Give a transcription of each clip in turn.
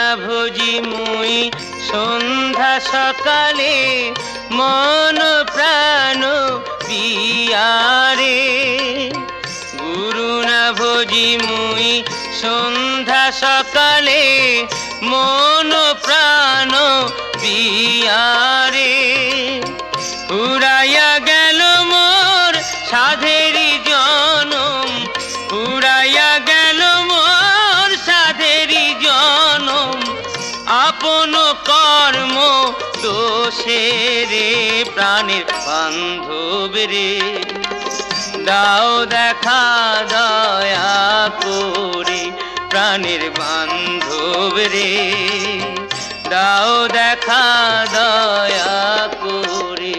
ভোজি মুই সন্ধ্যা সকালে মন প্রাণ পিয়ারে। গুরু না ভোজি মুই সন্ধ্যা সকালে মন প্রাণ পিয়ারে। উড়াইয়া গেল মোর সাধেরি জনম, উড়াইয়া গেল মোর সাধেরি জনম। আপন কর্ম দোষে রে প্রাণের বান্ধব রে, দাও দেখা দয়া করে প্রাণের বান্ধব রে, দাও দেখা দয়া করে।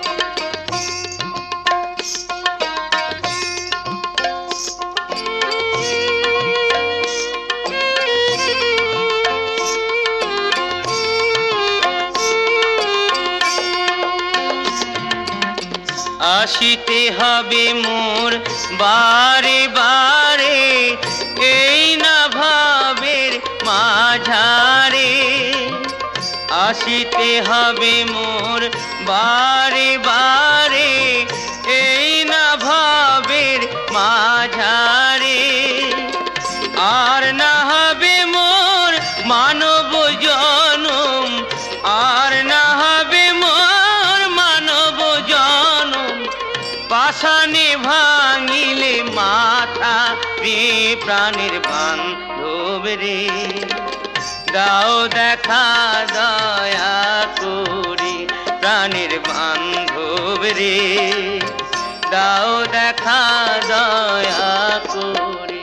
আসিতে হবে মোর বারে বারে এই না ভাবের মাঝারে। আসিতে হবে মোর বারে বারে এই না ভাবের মাঝারে। আর না হবে মোর মানব জনম, আর না হবে মোর মানব জনম। পাষাণে ভাঙিলে মাথা রে প্রাণের বান্ধব রে, দাও দেখা দয়া করে প্রাণের বান্ধব রে, দাও দেখা দয়া করে।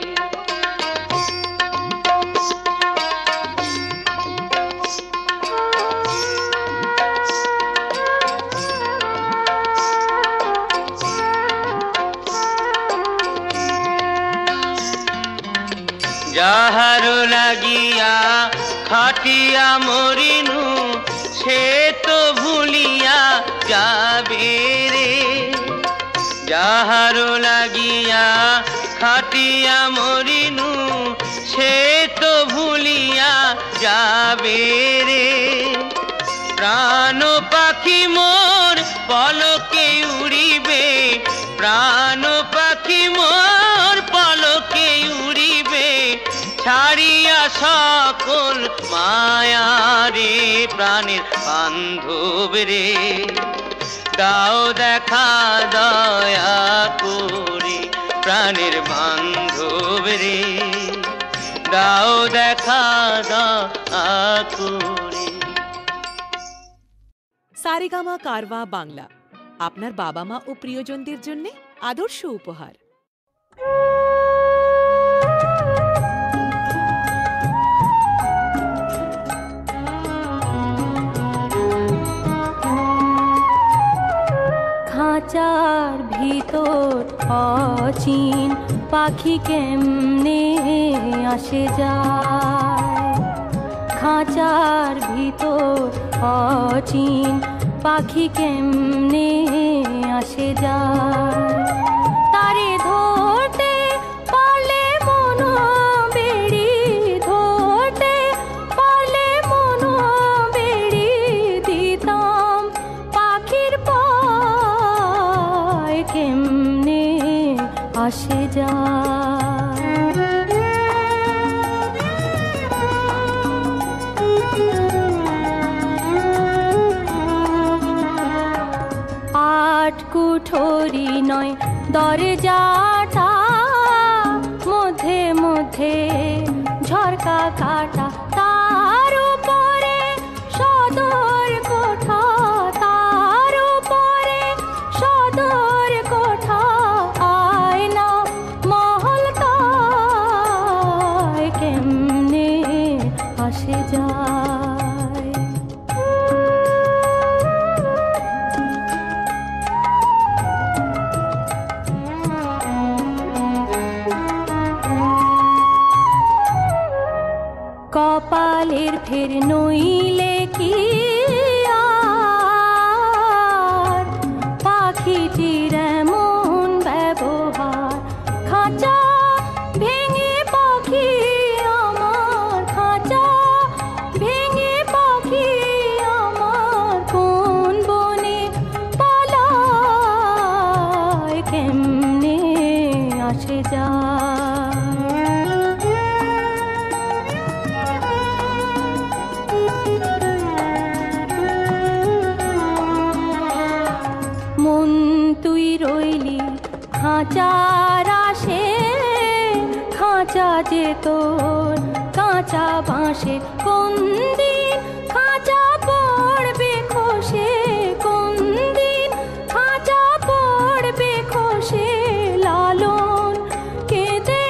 যাহার লাগিয়া খাটিয়া মরিনু সে তো ভুলিয়া যাবে রে। যাহার লাগিয়া খাটিয়া মরিনু সে তো ভুলিয়া যাবে রে। প্রাণ পাখি মোর পলকে উড়িবে, প্রাণ পাখি মোর পলকে উড়িবে। ছাড়িয়া সকল মায়া রে প্রাণের বান্ধব রে, দাও দেখা দয়া করে প্রাণের বান্ধব রে, দাও দেখা দয়া করে। সারেগামা কারওয়া বাংলা আপনার বাবা মা ও প্রিয়জনদের জন্য আদর্শ উপহার। খাঁচার ভিতর অচিন পাখি কেমনে আসে যায়, খাঁচার ভিতর অচিন পাখি কেমনে আসে যায়। তারে ধরতে পারলে মন বেড়ি, ধরতে পারলে মন বেড়ি দিতাম পাখির পায় কেমনে আসে যায়। আট কুঠরি নয় দরজাটা, মধ্যে মধ্যে ঝরকা কাটা। তার উপরে সদর কোঠা, তার উপরে সদর কোঠা। আয়না মহলটায় কেমনে আসে যায়। কপালের ফের নইলে কি আর পাখিটির এমন ব্যবহার। খাঁচা ভেঙে পাখি আমার, খাঁচা তোর কাঁচা বাঁশে কোন দিন খাঁচা পড়বে খসে, কোন দিন খাঁচা পড়বে খসে, লালন কেঁদে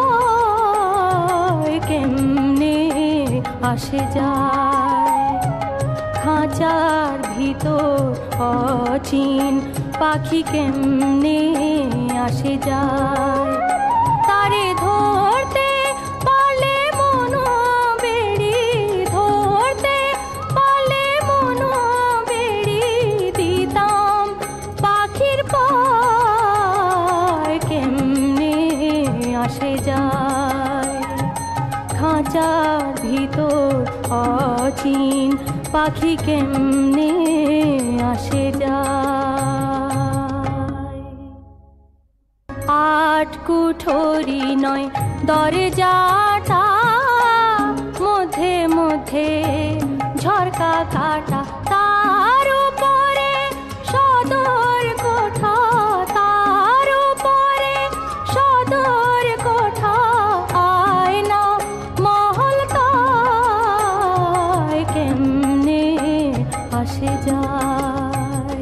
কয় কেমনে আসে যায়। খাঁচার ভিতর অচিন পাখি কেমনে আসে যায়, তারে ধরতে পারলে মন বেড়ি, ধরতে পারলে মন বেড়ি, দিতাম পাখির পায় কেমনে আসে যায়। খাঁচার ভিতর অচিন পাখি কেমনে আসে যায়। আট কুঠরি নয় দরজাটা, মধ্যে মধ্যে ঝরকা কাটা, তার উপরে সদর কোঠা, তার উপরে সদর কোঠা, আয়না মহল তাই কেমনে আসে যায়।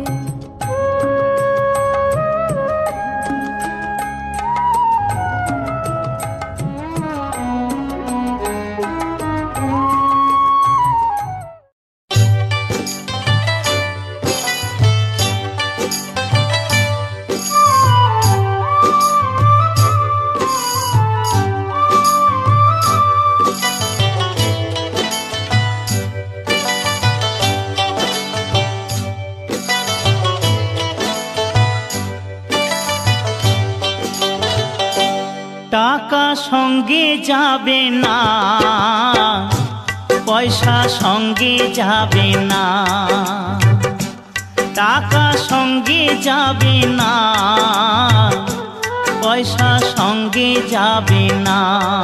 টাকা সঙ্গে যাবে না, পয়সা সঙ্গে যাবে না, টাকা সঙ্গে যাবে না, পয়সা সঙ্গে যাবে না,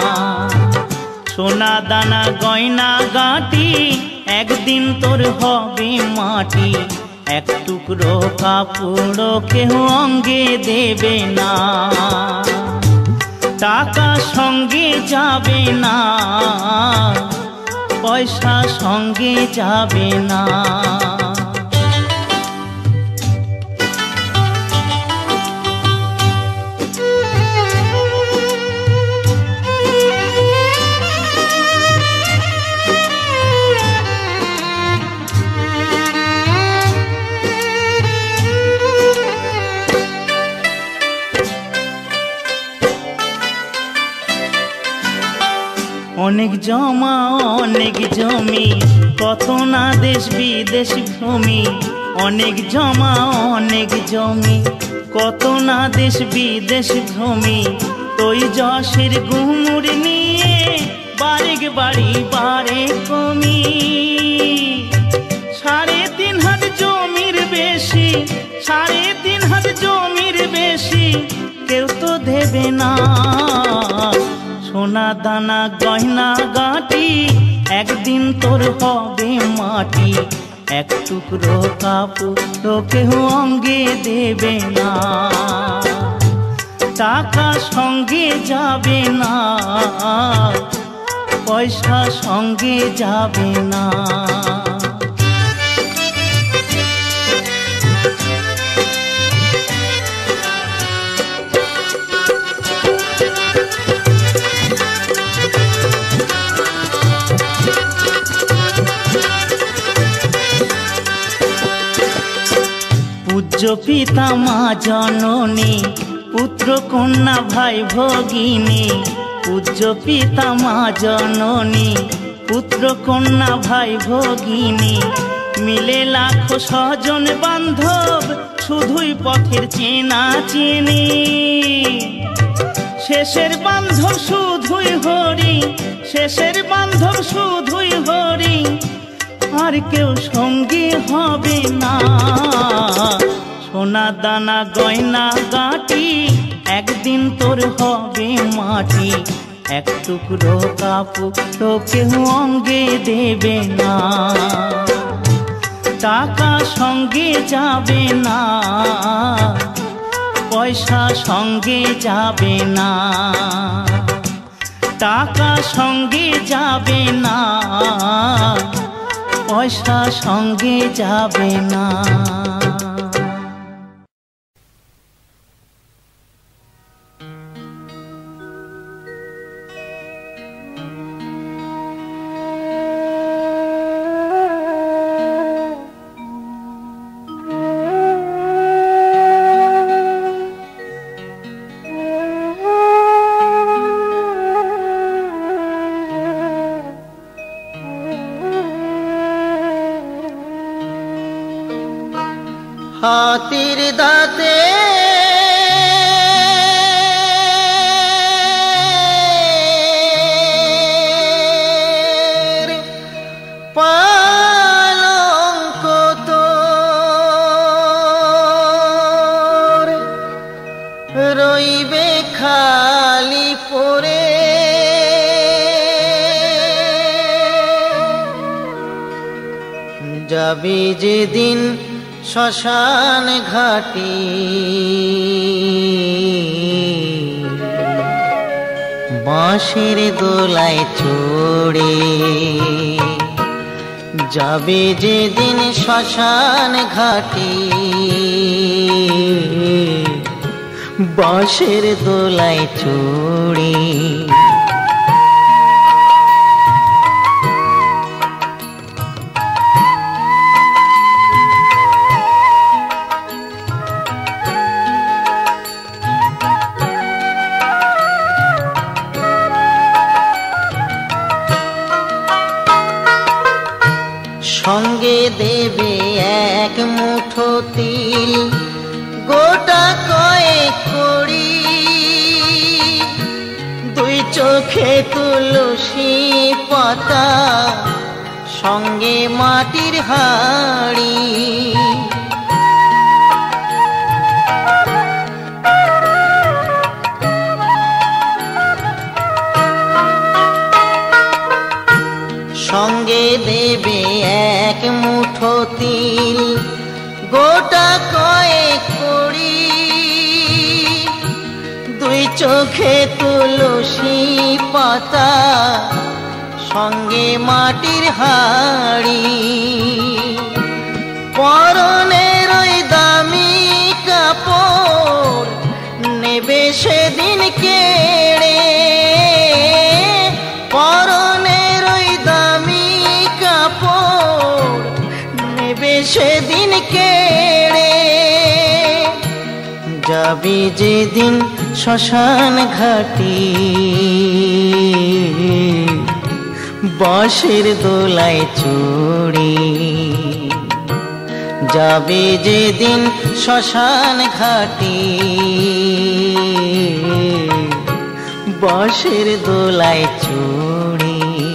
সোনা দানা গয়না গাঁটি একদিন তোর হবে মাটি, এক টুকরো কাপড় কেউ অঙ্গে দেবে না। টাকা সঙ্গে যাবে না, পয়সা সঙ্গে যাবে না। অনেক জমা অনেক জমি, কত না দেশ বিদেশ ভূমি, অনেক জমা অনেক জমি, কত না দেশ বিদেশ ভূমি, তুই যশের গুমুর নিয়ে বারেক বাড়ি বারে কমি, 3.5 হাত জমির বেশি, 3.5 হাত জমির বেশি কেউ তো দেবে না। সোনা দানা গয়না গাঁটি একদিন তোর হবে মাটি, এক টুকরো কাপড় কেউ অঙ্গে দেবে না। টাকা সঙ্গে যাবে না, পয়সা সঙ্গে যাবে না। পূজ্য পিতা মা জননী, পুত্র কন্যা ভাই ভগিনী, পূজ্য পিতা মা জননী, পুত্র কন্যা ভাই ভগিনী, মিলে লাখো স্বজন বান্ধব, শুধুই পথের চেনা চেনি, শেষের বান্ধব শুধুই হরি, শেষের বান্ধব শুধুই হরি, আর কেউ সঙ্গে হবে না। সোনা দানা গয়না গাঁটি একদিন তোর হবে মাটি, এক টুকরো কাপড় কেউ অঙ্গে দেবে না। টাকা সঙ্গে যাবে না, পয়সা সঙ্গে যাবে না, টাকা সঙ্গে যাবে না, পয়সা সঙ্গে যাবে না। হাতির দাঁতে পালঙ্ক তোর রইবে খালি পড়ে, যাবি যেদিন শ্মশান ঘাটি বাঁশের দোলায় চড়ে, যাবে যেদিন শ্মশান ঘাটি বাঁশের দোলায় চড়ে। সঙ্গে দেবে এক মুঠো তিল, গোটা কয়েক কড়ি, দুই চোখে তুলসী পাতা, সঙ্গে মাটির হাঁড়ি। সঙ্গে দেবে এক মুঠো তিল, গোটা কয়েক কড়ি, দুই চোখে তুলসী পাতা, সঙ্গে মাটির হাঁড়ি। পরনের ওই দামি কাপড় নেবে সেদিন কেড়ে, পরনের ওই দামি কাপড় নেবে সেদিন কেড়ে, যাবি যেদিন শ্মশান ঘাটি বাঁশের দোলায় চড়ে, যাবে যেদিন শ্মশান ঘাটি বাঁশের দোলায় চড়ে।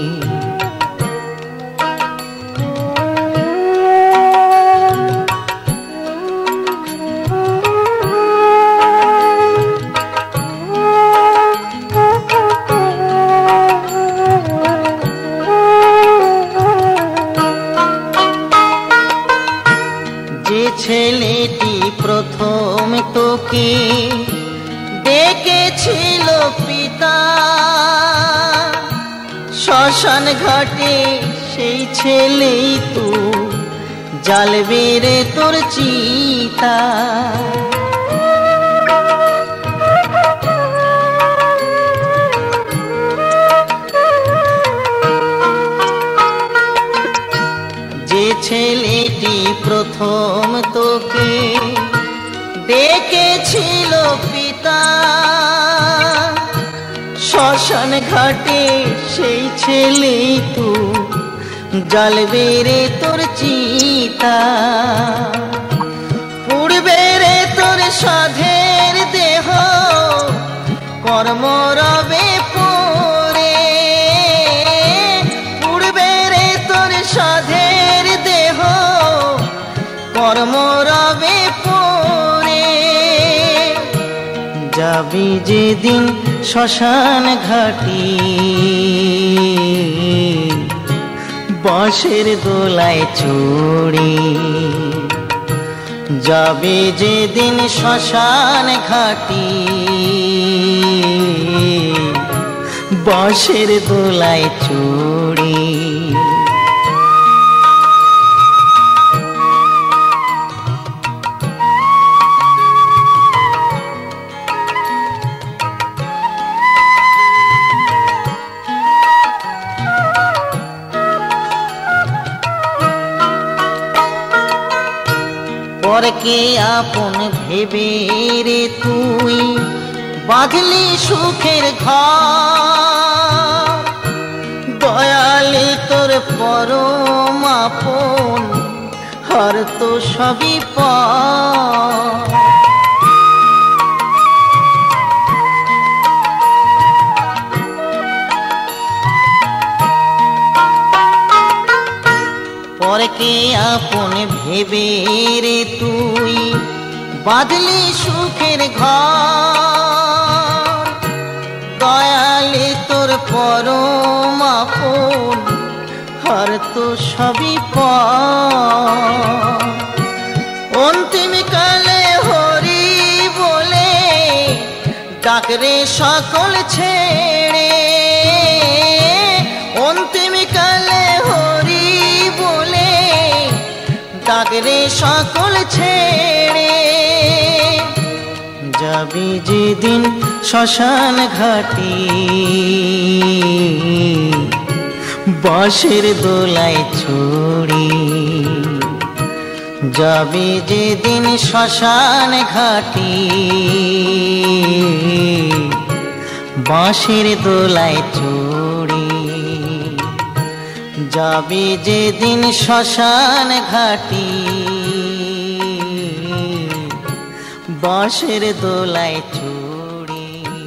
ছেলেটি প্রথম তোকে ডেকেছিল পিতা, শ্মশান ঘাটে সেই ছেলেই তো জ্বালবে রে তোর চিতা। যে ছেলেটি প্রথম তোকে ডেকেছিল পিতা, শ্মশান ঘাটে সেই ছেলেই তো জ্বালবে রে তোর চিতা। পুড়বে রে তোর সাধের দেহ কর্ম রবে পরে, পুড়বে রে তোর সাধের দেহ কর্ম রবে পরে, যাবি যেদিন শ্মশান ঘাটি বাঁশের দোলায় চড়ে, যাবে যেদিন শ্মশান ঘাটি বাঁশের দোলায় চড়ি। পরকে আপন ভেবে রে তুই বাঁধলি সুখের ঘর, দয়ালি তোর পরম আপন আর তো সবই পর। পরকে আপন ভেবে রে তুই বাঁধলি সুখের ঘর, দয়ালি তোর পরম আপন আর তো সবই পর। অন্তিম কালে হরি বলে ডাকরে সকল ছেড়ে, অন্তিম কালে হরি বলে ডাকরে সকল ছেড়ে। যাবি যেদিন শ্মশান ঘাটি বাঁশের দোলায় ছড়ি, যাবি যেদিন শ্মশান ঘাটি বাঁশের দোলায় চড়ি, যাবি যেদিন শ্মশান ঘাটি বাঁশের দোলায় চড়ি।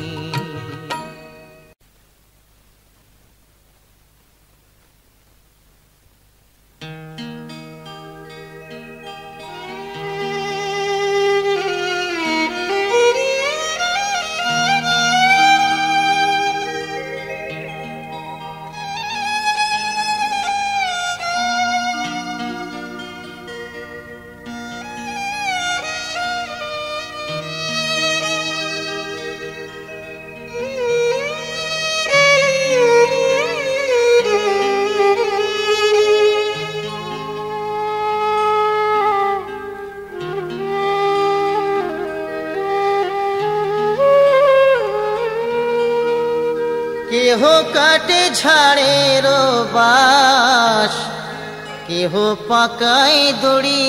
কেহ কাটে ঝাড়ের বাঁশ, কেহ পাকায় দড়ি,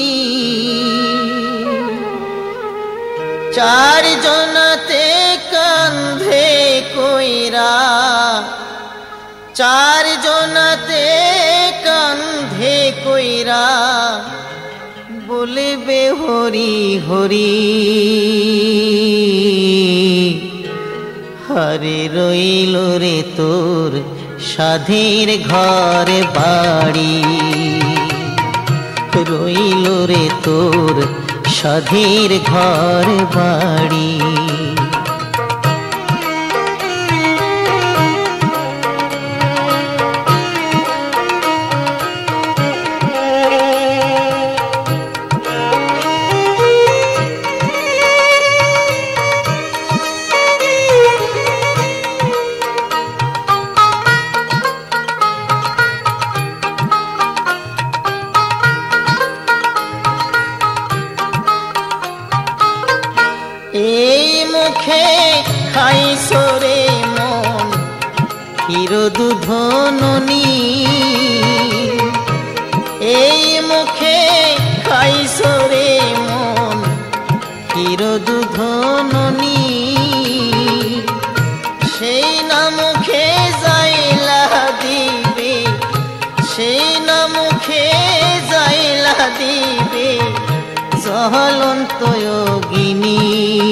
চার জনাতে কান্ধে কইরা, চার জনাতে কান্ধে কইরা বলবে হরি হরি। হরে রইল রে তোর সাধের ঘর বাড়ি, রইল রে তোর সাধের ঘর বাড়ি। এই মুখে খাইছো রে মন ক্ষীর দুধ ননি, এই মুখে খাইছো রে মন ক্ষীর দুধ ননি, সেই না মুখে যাইলা দিবে, সেই না মুখে যাইলা দিবে জ্বলন্ত যোগিনী।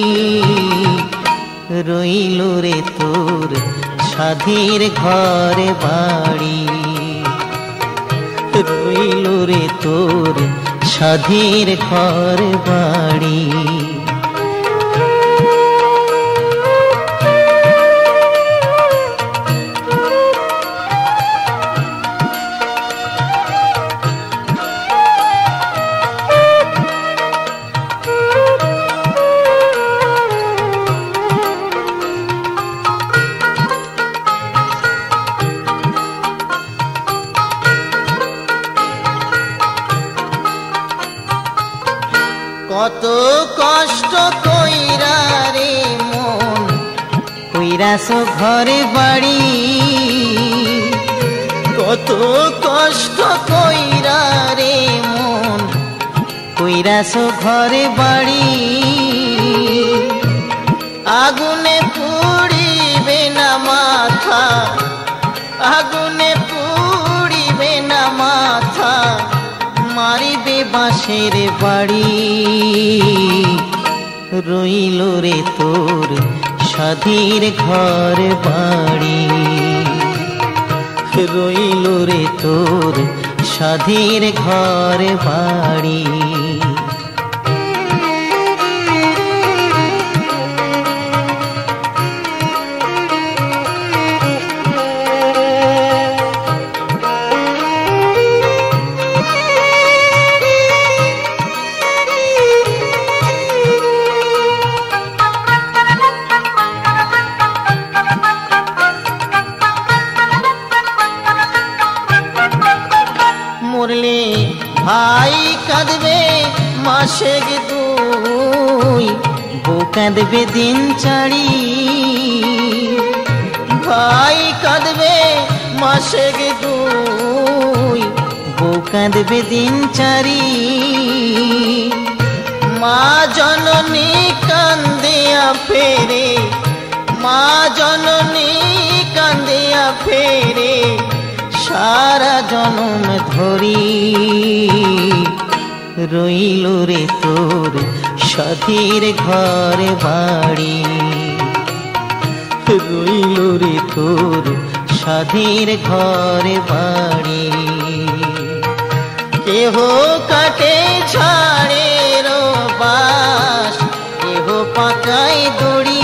রইল রে তোর সাধের ঘর বাড়ি, রইল রে তোর সাধের ঘর বাড়ি। কইরাছো ঘরে বাড়ি কত কষ্ট কইরা রে মন কইরাছো ঘরে বাড়ি আগুনে পুড়িবে না মাথা আগুনে পুড়িবে না মাথা মারিবে বাঁশের বাড়ি রইল রে তোর সাধীর ঘর বাড়ি রইল রে তোর সাধীর ঘর বাড়ি মরলে ভাই কাঁদবে মাসে দুই বউ কাঁদবে দিন চারি ভাই কাঁদবে মাসে দুই বউ কাঁদবে দিন চারি মা জননী কান্দিয়া ফেরে মা জননী কান্দিয়া ফেরে সারা জনম ধরি রইল রে তোর সাধীর ঘর বাড়ি রইল রে তোর সাধীর ঘর বাড়ি কেহ কাটে ছাড়ে রো বাস কেহ পাকায় দড়ি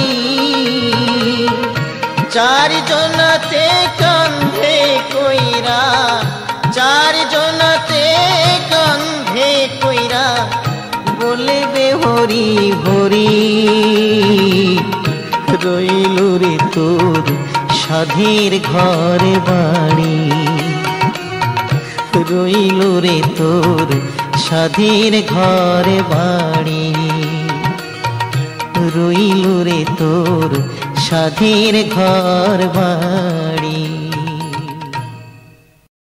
চার জনাতে কান্ধে কইরা চার জনাতে কান্ধে কইরা বলবে হরি হরি রইল রে তোর সাধীর ঘর বাড়ি রইল রে তোর সাধীর ঘর বাড়ি রইল রে তোর সাধীর ঘর বাড়ি।